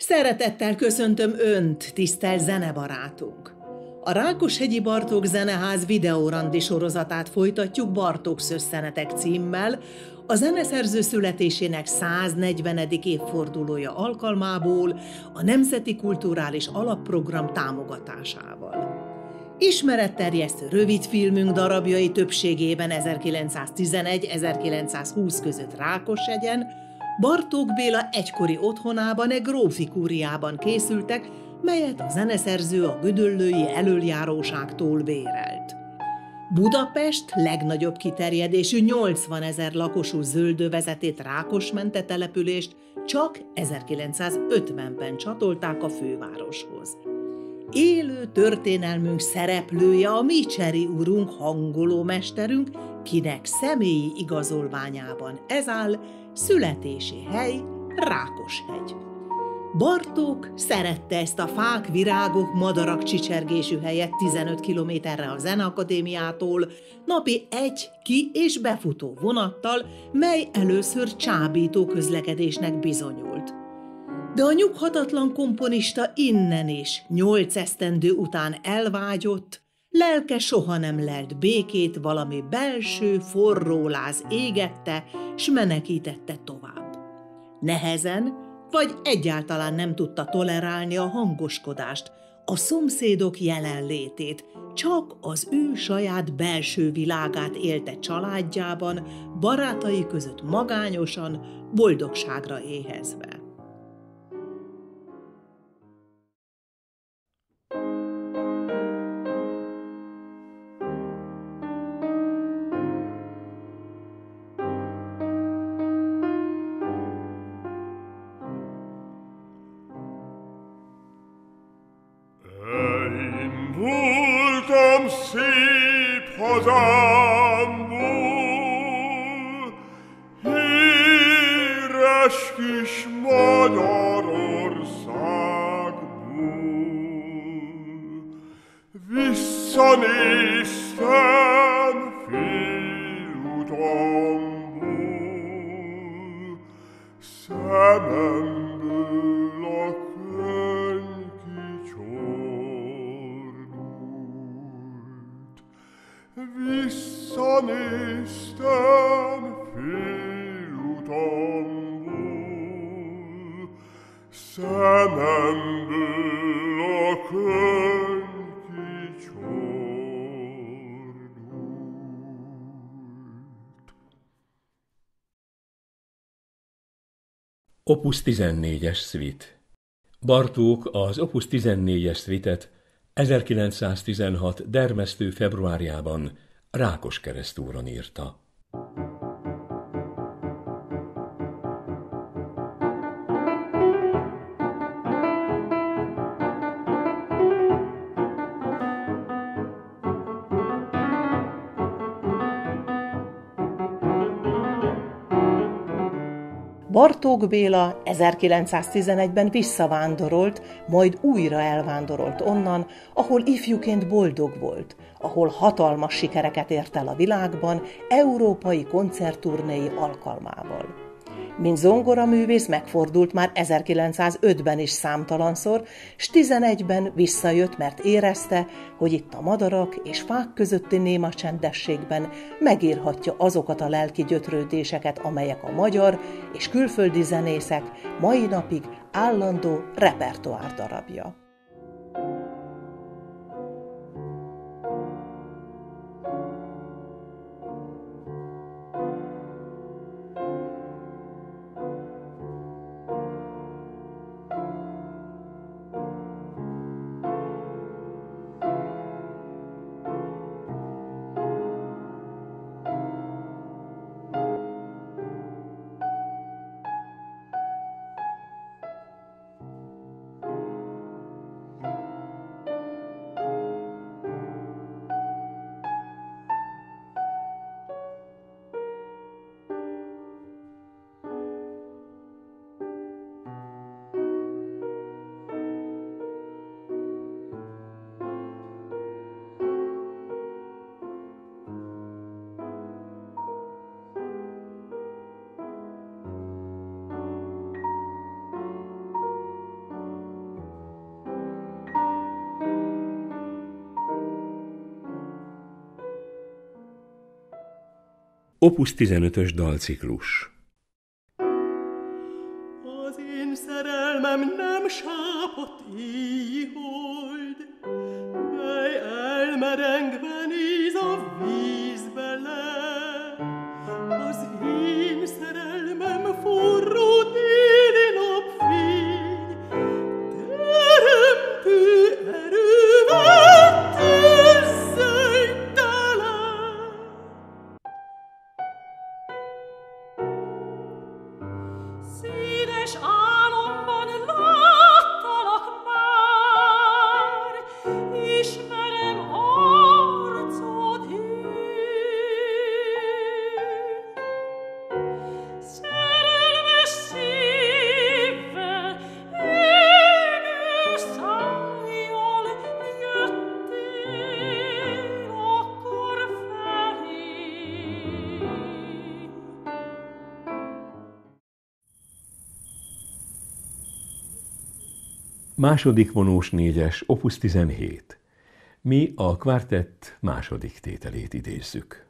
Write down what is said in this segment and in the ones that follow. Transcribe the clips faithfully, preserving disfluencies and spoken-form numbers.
Szeretettel köszöntöm Önt, tisztelt zenebarátunk! A Rákoshegyi Bartók Zeneház videórandi sorozatát folytatjuk Bartók Szösszenetek címmel, a zeneszerző születésének száznegyvenedik évfordulója alkalmából a Nemzeti Kulturális Alapprogram támogatásával. Ismeretterjesztő rövidfilmünk darabjai többségében ezerkilencszáztizenegy-ezerkilencszázhúsz között Rákoshegyen, Bartók Béla egykori otthonában, egy grófi kúriában készültek, melyet a zeneszerző a gödöllői elöljáróságtól bérelt. Budapest legnagyobb kiterjedésű nyolcvanezer lakosú zöldövezetét, Rákosmente települést csak ezerkilencszázötvenben csatolták a fővároshoz. Élő történelmünk szereplője a mi Cseri urunk, hangolómesterünk, kinek személyi igazolványában ez áll, születési hely Rákoshegy. Bartók szerette ezt a fák, virágok, madarak csicsergésű helyet tizenöt kilométerre a Zeneakadémiától, napi egy ki- és befutó vonattal, mely először csábító közlekedésnek bizonyult. De a nyughatatlan komponista innen is nyolc esztendő után elvágyott, lelke soha nem lelt békét, valami belső forró láz égette, s menekítette tovább. Nehezen, vagy egyáltalán nem tudta tolerálni a hangoskodást, a szomszédok jelenlétét, csak az ő saját belső világát élte családjában, barátai között magányosan, boldogságra éhezve. Elindultam szép hazámból, híres kis Magyarországból. Visszanéztem félutamból, szememből a könny kicsordult. Visszanéztem félutamból, szememből a könny kicsordult. Opus tizennégyes szvit. Bartók az Opus tizennégyes szvitet ezerkilencszáztizenhat dermesztő februárjában Rákoskeresztúron írta. Bartók Béla ezerkilencszáztizenegyben visszavándorolt, majd újra elvándorolt onnan, ahol ifjúként boldog volt, ahol hatalmas sikereket ért el a világban, európai koncertturnéi alkalmával. Mint zongoraművész megfordult már ezerkilencszázötben is számtalanszor, s tizenegyben visszajött, mert érezte, hogy itt a madarak és fák közötti néma csendességben megírhatja azokat a lelki gyötrődéseket, amelyek a magyar és külföldi zenészek mai napig állandó repertoár darabja. Opus tizenötös dalciklus. Az én szerelmem nem sápadt éjhold, mely elmerengve néz a vízbe le. Az én szerelmem forró téli napfény, teremtő erővel tűzzel tele. Színes álomban láttalak már, ismerem arcod én. Szerelmes szívvel, égő szájjal jöttél akkor felém. Második vonós négyes, opus tizenhét. Mi a kvártett második tételét idézzük.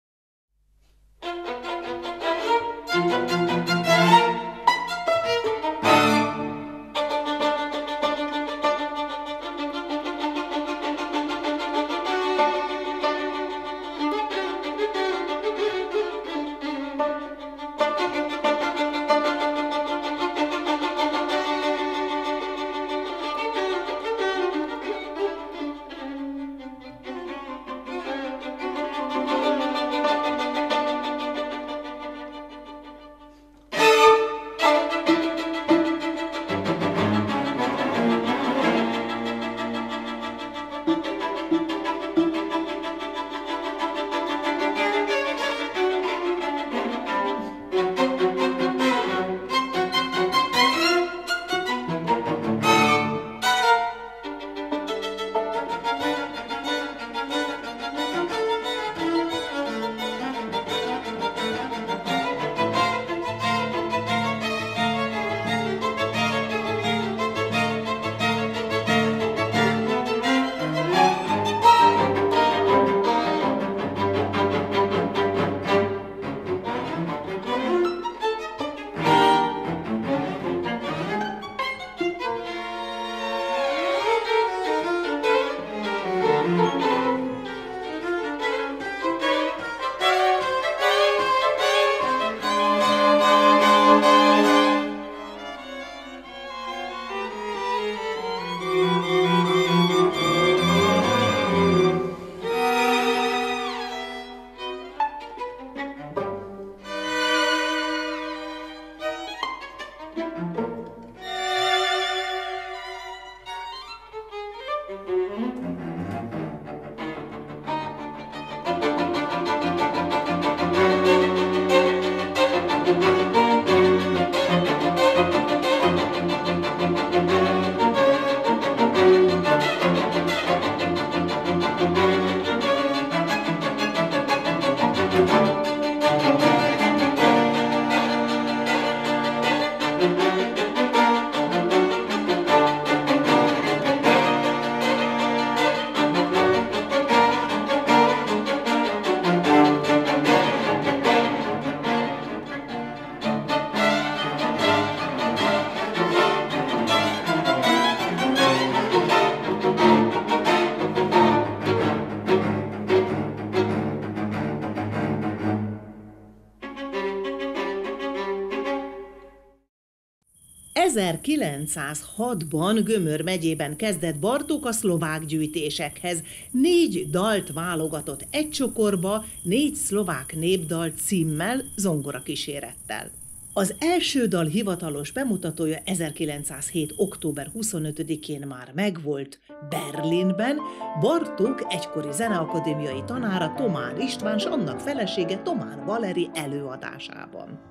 ezerkilencszázhatban Gömör megyében kezdett Bartók a szlovák gyűjtésekhez. Négy dalt válogatott egy csokorba, négy szlovák népdal címmel, zongorakísérettel. Az első dal hivatalos bemutatója ezerkilencszázhét. október huszonötödikén már megvolt Berlinben, Bartók egykori zeneakadémiai tanára Thomán István s annak felesége Thomán Valeri előadásában.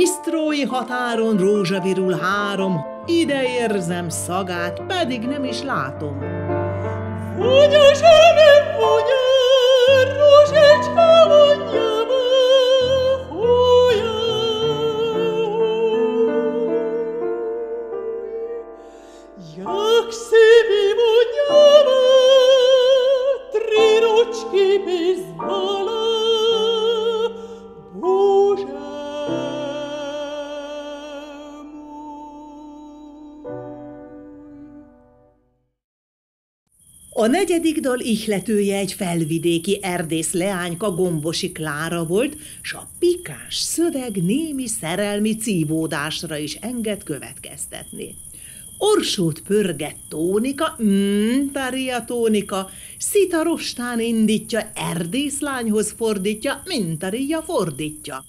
Bisztrói határon rózsa virul három, ide érzem szagát, pedig nem is látom. Vonia jamais vonia, rózsecske vonjava, hója. Jak sibi vonjava, tri ručki bez vala, Bože můj. A negyedik dal ihletője egy felvidéki erdész leányka, Gombosi Klára volt, s a pikáns szöveg némi szerelmi cívódásra is enged következtetni. Orsót pörget Tónika, mm, Taria Tónika, Szita rostán indítja, erdészlányhoz fordítja, mint Taria fordítja.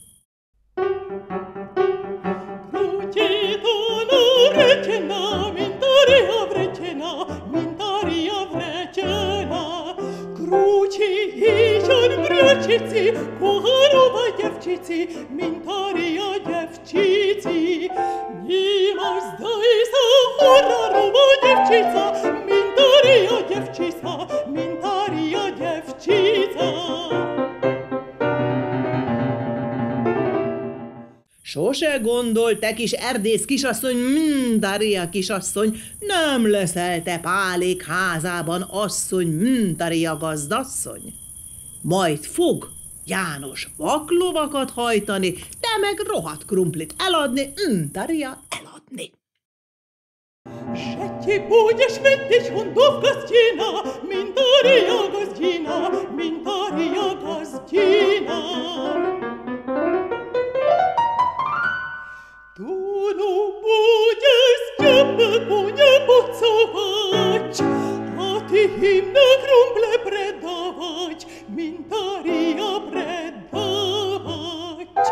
Крутитона вречена, Минтария вречена, Минтария вречена. Кручі гічон брючиці, Кугарова дівчиці, Минтария дівчиці. Німа здайся, Кугарова дівчиця, Минтария дівчиця, Минтария дівчиця. Sose gondolt te kis erdész kisasszony, mm, Taria kisasszony, nem leszel te Pálék házában asszony, mm, Taria gazdasszony. Majd fog János vaklovakat hajtani, te meg rohadt krumplit eladni, mm, Taria eladni. Жеті будеш видеть хундов гостина, Минтария гостина, Минтария гостина. Туну будеш тебе коня поцовать, а ти їм на крумпле предавать, Минтария предавать.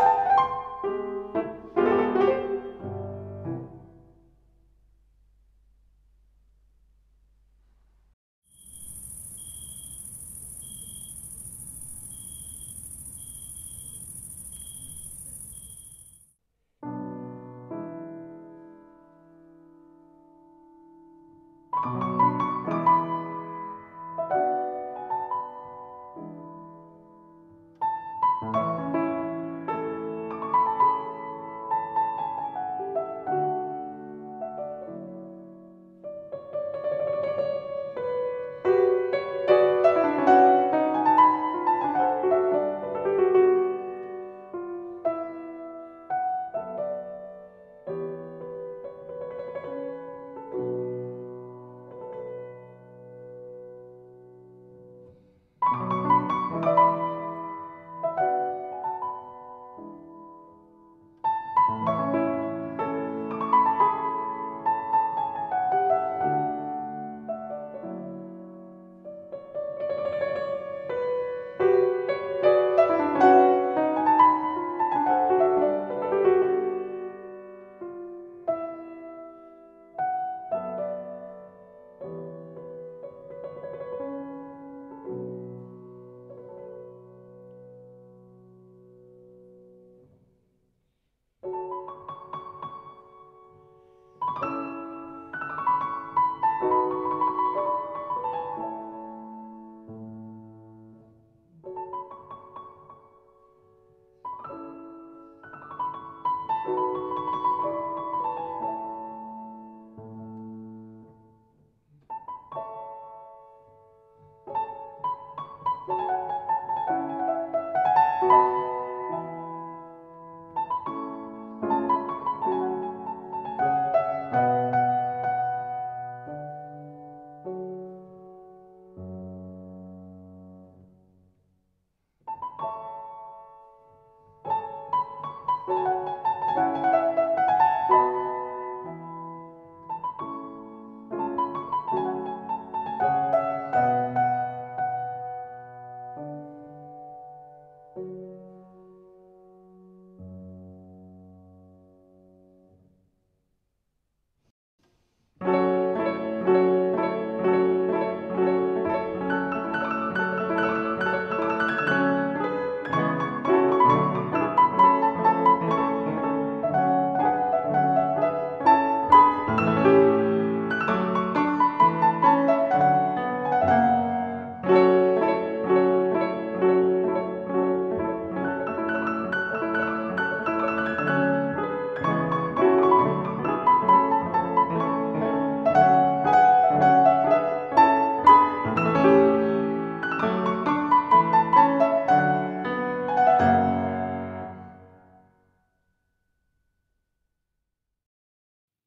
Thank you.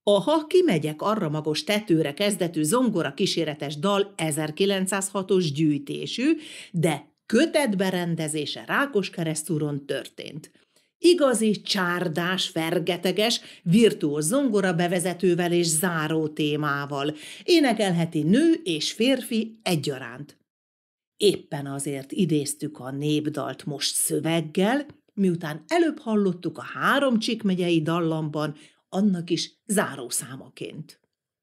A Ha kimegyek arra magos tetőre kezdetű zongora kíséretes dal ezerkilencszázhatos gyűjtésű, de kötetberendezése Rákoskeresztúron történt. Igazi, csárdás, fergeteges, virtuóz zongora bevezetővel és záró témával. Énekelheti nő és férfi egyaránt. Éppen azért idéztük a népdalt most szöveggel, miután előbb hallottuk a Háromcsik megyei dallamban, annak is zárószámaként.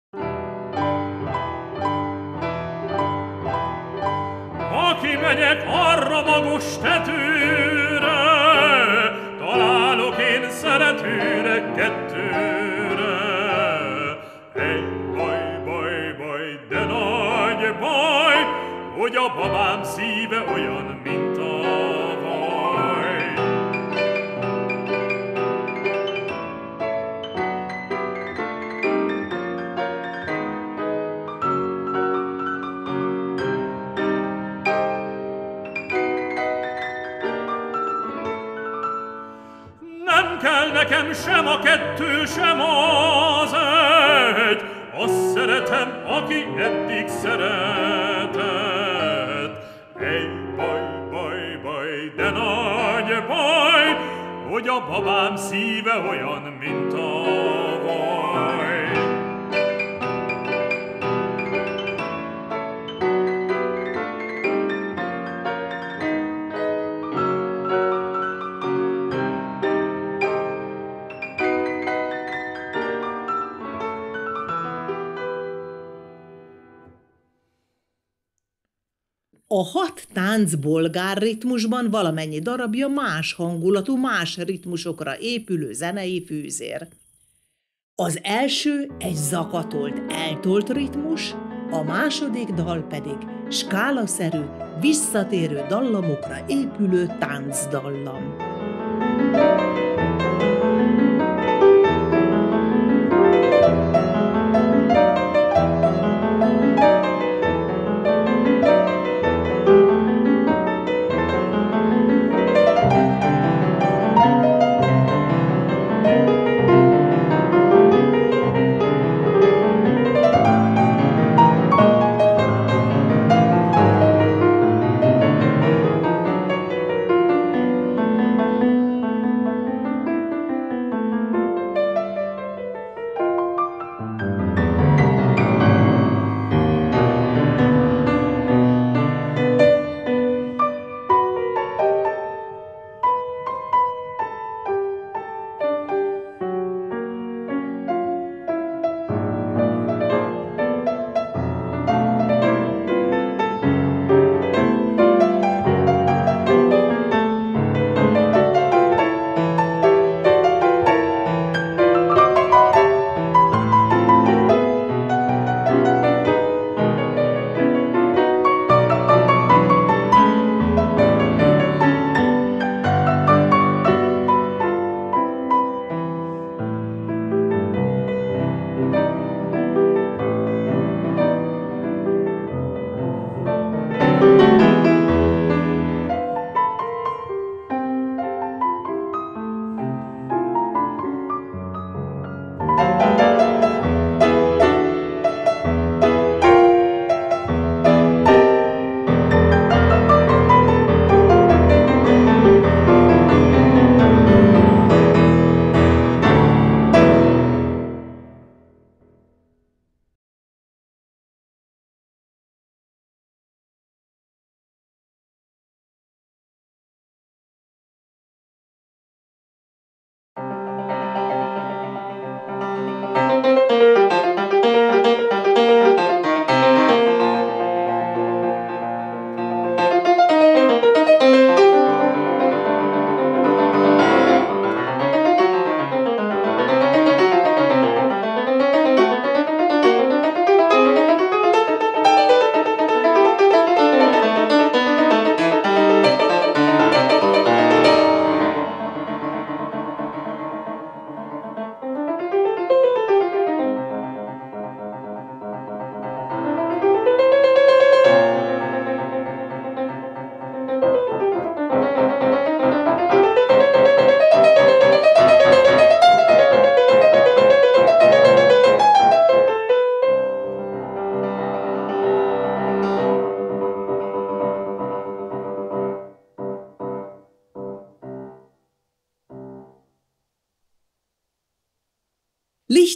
Ha kimegyek arra magos tetőre, találok én szeretőre kettőre. Egy baj, baj, baj, de nagy baj, hogy a babám szíve olyan, mint a vaj. Nem kell nekem sem a kettő, sem az egy, azt szeretem, aki eddig szeretett. Egy baj, baj, baj, de nagy baj, hogy a babám szíve olyan, mint a vaj. A hat tánc bolgár ritmusban valamennyi darabja más hangulatú, más ritmusokra épülő zenei fűzér. Az első egy zakatolt, eltolt ritmus, a második dal pedig skálaszerű, visszatérő dallamokra épülő táncdallam.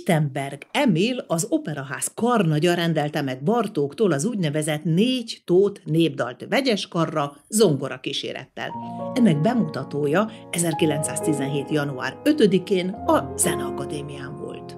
Lichtenberg Emil, az Operaház karnagya rendelte meg Bartóktól az úgynevezett négy tót népdalt vegyes karra, zongora kísérettel. Ennek bemutatója ezerkilencszáztizenhét. január ötödikén a Zeneakadémián volt.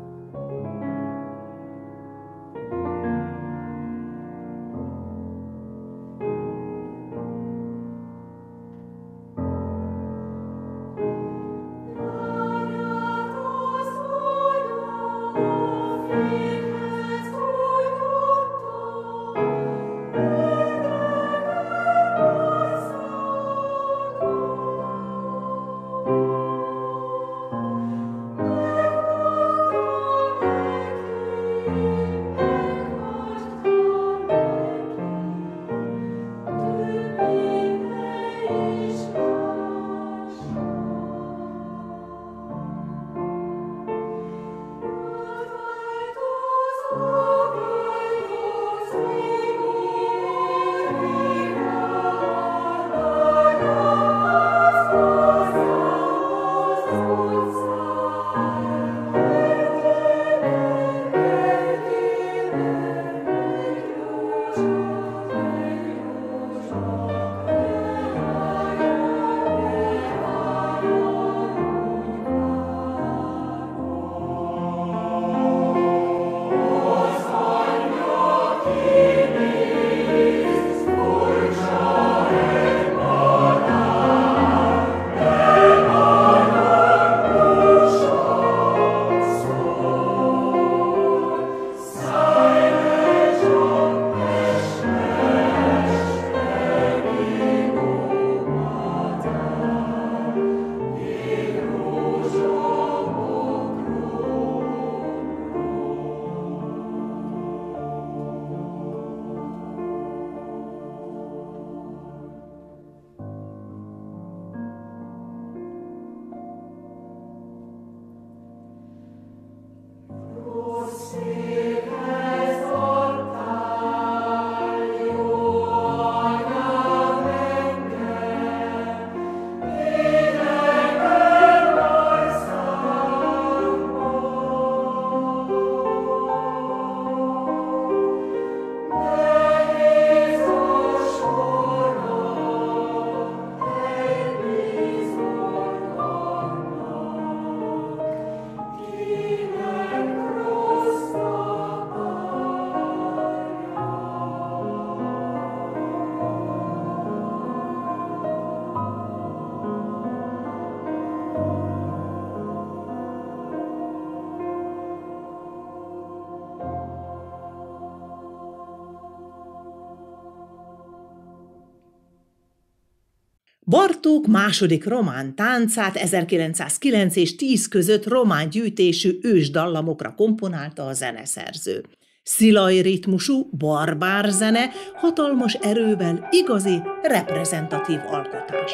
Bartók második román táncát ezerkilencszázkilenc és tíz között román gyűjtésű ősdallamokra komponálta a zeneszerző. Szilaj ritmusú, barbár zene, hatalmas erővel, igazi, reprezentatív alkotás.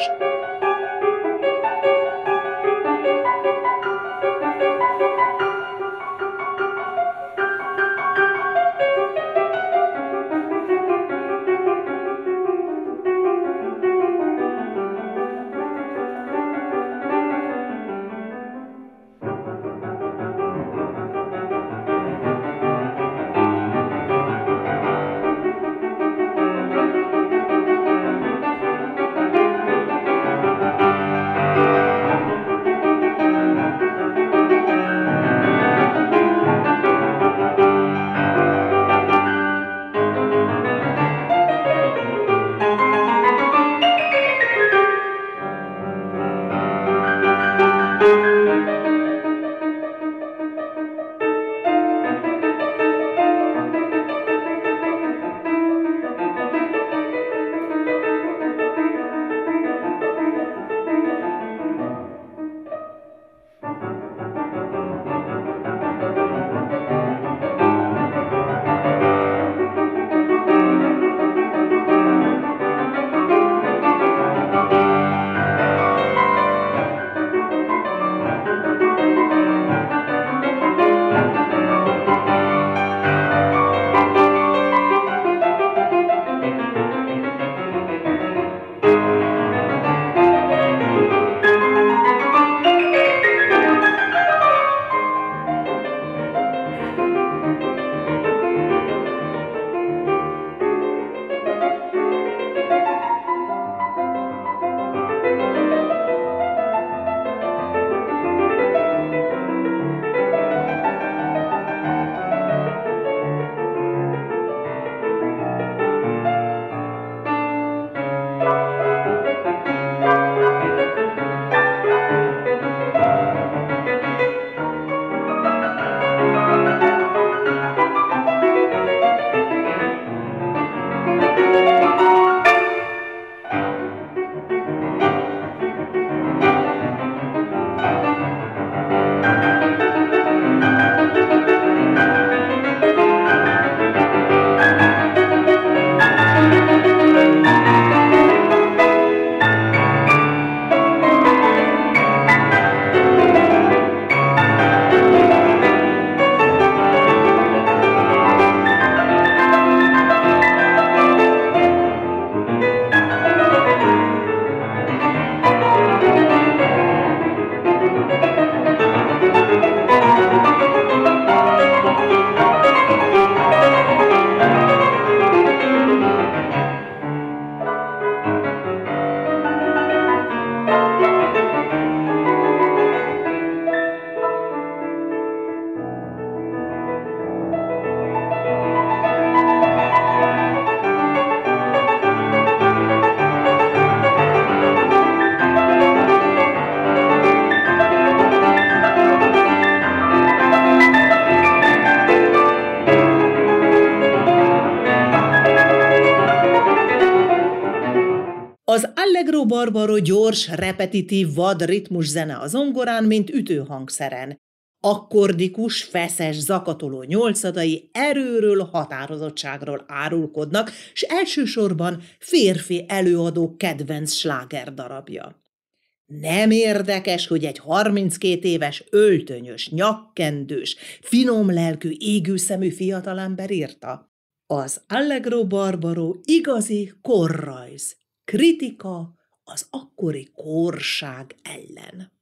Allegro Barbaro gyors, repetitív, vad ritmuszene a zongorán, mint ütőhangszeren. Akkordikus, feszes, zakatoló nyolcadai erőről, határozottságról árulkodnak, s elsősorban férfi előadók kedvenc slágerdarabja. Nem érdekes, hogy egy harminckét éves, öltönyös, nyakkendős, finomlelkű, égőszemű fiatalember írta. Az Allegro Barbaro igazi korrajz, kritika az akkori korság ellen.